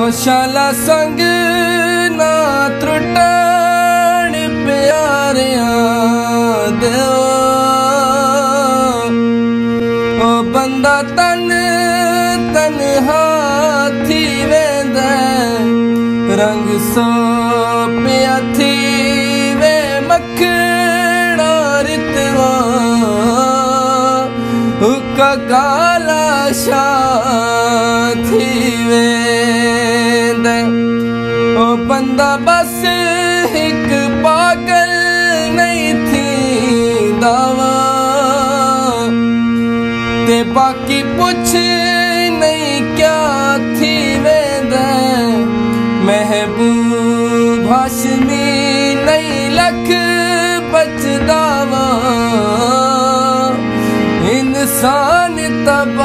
शाला संग ना त्रुटण प्यारिया दो ओ बंदा तन तन्हा थी वेंदा रंग सो पिया थी वे मखड़ा रितवा हुक्का काला शाह थी वेंदा ओ बंदा बस एक पागल नहीं थी दावा ते बाकी पुछ नहीं क्या थी वेंदा महबूब हाशमी नहीं लख बचदावा इंसान तब